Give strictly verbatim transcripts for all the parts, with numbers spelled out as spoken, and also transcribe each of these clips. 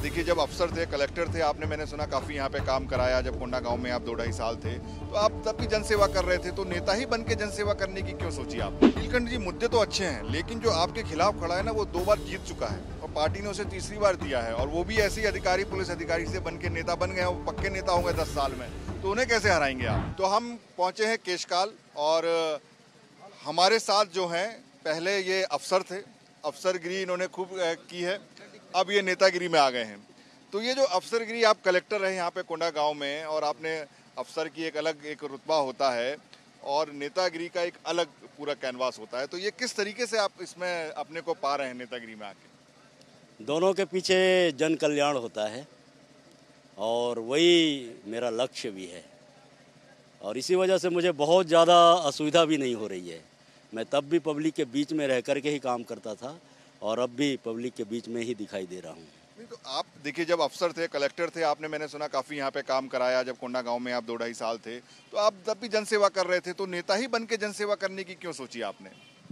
देखिए, जब अफसर थे, कलेक्टर थे, आपने मैंने सुना काफ़ी यहाँ पे काम कराया। जब कोंडागांव में आप दो ढाई साल थे तो आप तब भी जनसेवा कर रहे थे, तो नेता ही बन के जनसेवा करने की क्यों सोची आप? नीलकंठ जी, मुद्दे तो अच्छे हैं, लेकिन जो आपके खिलाफ खड़ा है ना, वो दो बार जीत चुका है और पार्टी ने उसे तीसरी बार दिया है, और वो भी ऐसे ही अधिकारी, पुलिस अधिकारी से बन के नेता बन गए, वो पक्के नेता होंगे दस साल में, तो उन्हें कैसे हराएंगे आप? तो हम पहुंचे हैं केशकाल, और हमारे साथ जो हैं, पहले ये अफसर थे, अफसरगिरी इन्होंने खूब की है, अब ये नेतागिरी में आ गए हैं। तो ये जो अफसरगिरी, आप कलेक्टर रहे यहाँ पे कोंडागांव में, और आपने अफसर की एक अलग एक रुतबा होता है और नेतागिरी का एक अलग पूरा कैनवास होता है, तो ये किस तरीके से आप इसमें अपने को पा रहे हैं नेतागिरी में आके? दोनों के पीछे जन कल्याण होता है और वही मेरा लक्ष्य भी है, और इसी वजह से मुझे बहुत ज़्यादा असुविधा भी नहीं हो रही है। मैं तब भी पब्लिक के बीच में रह कर के ही काम करता था और अब भी पब्लिक के बीच में ही दिखाई दे रहा हूँ। नहीं, तो आप देखिए, जब अफसर थे, कलेक्टर थे, आपने मैंने सुना काफ़ी यहाँ पे काम कराया। जब कोंडागांव में आप दो ढाई साल थे तो आप तब भी जनसेवा कर रहे थे, तो नेता ही बन के जनसेवा करने की क्यों सोची आपने?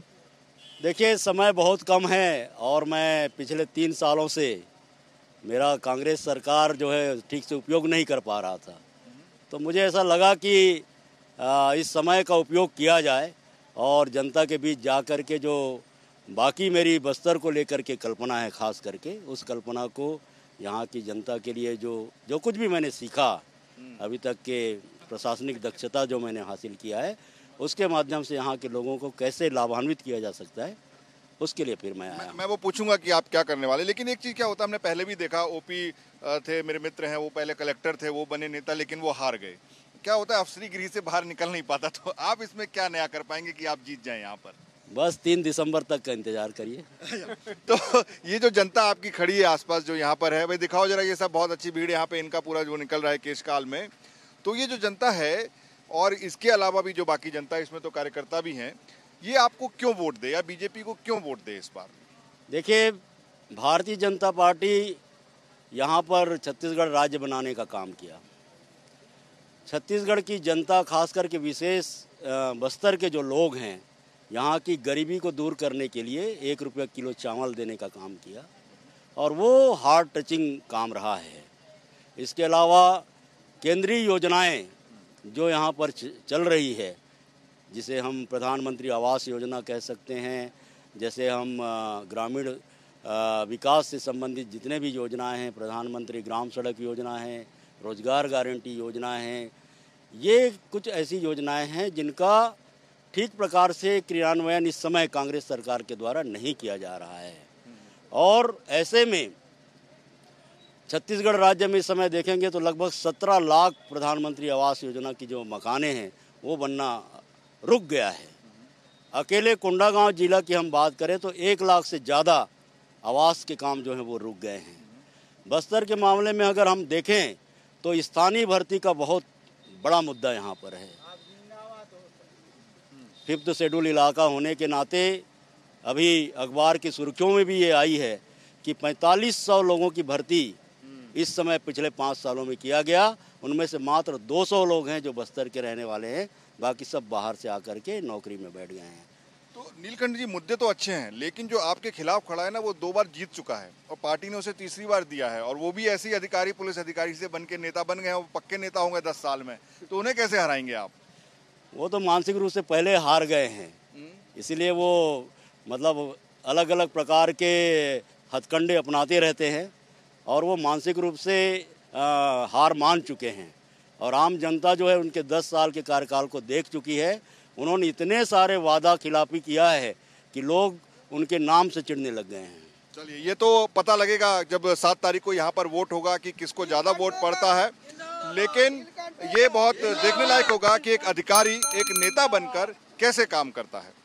देखिए, समय बहुत कम है और मैं पिछले तीन सालों से मेरा कांग्रेस सरकार जो है ठीक से उपयोग नहीं कर पा रहा था, तो मुझे ऐसा लगा कि इस समय का उपयोग किया जाए और जनता के बीच जा कर के जो बाकी मेरी बस्तर को लेकर के कल्पना है, खास करके उस कल्पना को यहाँ की जनता के लिए जो जो कुछ भी मैंने सीखा अभी तक के प्रशासनिक दक्षता जो मैंने हासिल किया है, उसके माध्यम से यहाँ के लोगों को कैसे लाभान्वित किया जा सकता है, उसके लिए फिर मैं आया। मैं, मैं वो पूछूंगा कि आप क्या करने वाले, लेकिन एक चीज़ क्या होता है, हमने पहले भी देखा, ओपी थे, मेरे मित्र हैं, वो पहले कलेक्टर थे, वो बने नेता, लेकिन वो हार गए। क्या होता है, अफसरीगिरी से बाहर निकल नहीं पाता, तो आप इसमें क्या नया कर पाएंगे कि आप जीत जाएं यहाँ पर? बस तीन दिसंबर तक का इंतजार करिए। तो ये जो जनता आपकी खड़ी है आसपास जो यहाँ पर है, भाई दिखाओ जरा, ये सब बहुत अच्छी भीड़ यहाँ पे, इनका पूरा जो निकल रहा है केशकाल में, तो ये जो जनता है और इसके अलावा भी जो बाकी जनता है, इसमें तो कार्यकर्ता भी हैं, ये आपको क्यों वोट दे या बीजेपी को क्यों वोट दे इस बार? देखिए, भारतीय जनता पार्टी यहाँ पर छत्तीसगढ़ राज्य बनाने का काम किया। छत्तीसगढ़ की जनता, खास करके विशेष बस्तर के जो लोग हैं, यहाँ की गरीबी को दूर करने के लिए एक रुपया किलो चावल देने का काम किया, और वो हार्ट टचिंग काम रहा है। इसके अलावा केंद्रीय योजनाएं जो यहाँ पर चल रही है, जिसे हम प्रधानमंत्री आवास योजना कह सकते हैं, जैसे हम ग्रामीण विकास से संबंधित जितने भी योजनाएं हैं, प्रधानमंत्री ग्राम सड़क योजना है, रोजगार गारंटी योजना है, ये कुछ ऐसी योजनाएं हैं जिनका ठीक प्रकार से क्रियान्वयन इस समय कांग्रेस सरकार के द्वारा नहीं किया जा रहा है। और ऐसे में छत्तीसगढ़ राज्य में इस समय देखेंगे तो लगभग सत्रह लाख प्रधानमंत्री आवास योजना की जो मकाने हैं वो बनना रुक गया है। अकेले कोंडागांव जिला की हम बात करें तो एक लाख से ज़्यादा आवास के काम जो हैं वो रुक गए हैं। बस्तर के मामले में अगर हम देखें तो स्थानीय भर्ती का बहुत बड़ा मुद्दा यहाँ पर है। फिफ्थ शेड्यूल इलाका होने के नाते अभी अखबार की सुर्खियों में भी ये आई है कि पैंतालीस सौ लोगों की भर्ती इस समय पिछले पाँच सालों में किया गया। उनमें से मात्र दो सौ लोग हैं जो बस्तर के रहने वाले हैं, बाकी सब बाहर से आकर के नौकरी में बैठ गए हैं। तो नीलकंठ जी, मुद्दे तो अच्छे हैं, लेकिन जो आपके खिलाफ खड़ा है ना, वो दो बार जीत चुका है और पार्टी ने उसे तीसरी बार दिया है, और वो भी ऐसे ही अधिकारी, पुलिस अधिकारी से बन के नेता बन गए, वो पक्के नेता होंगे दस साल में, तो उन्हें कैसे हराएंगे आप? वो तो मानसिक रूप से पहले हार गए हैं, इसलिए वो मतलब अलग अलग प्रकार के हथकंडे अपनाते रहते हैं और वो मानसिक रूप से आ, हार मान चुके हैं। और आम जनता जो है उनके दस साल के कार्यकाल को देख चुकी है। उन्होंने इतने सारे वादा खिलाफी किया है कि लोग उनके नाम से चिढ़ने लग गए हैं। चलिए, ये तो पता लगेगा जब सात तारीख को यहाँ पर वोट होगा कि किसको ज़्यादा वोट पड़ता है, लेकिन ये बहुत देखने लायक होगा कि एक अधिकारी एक नेता बनकर कैसे काम करता है।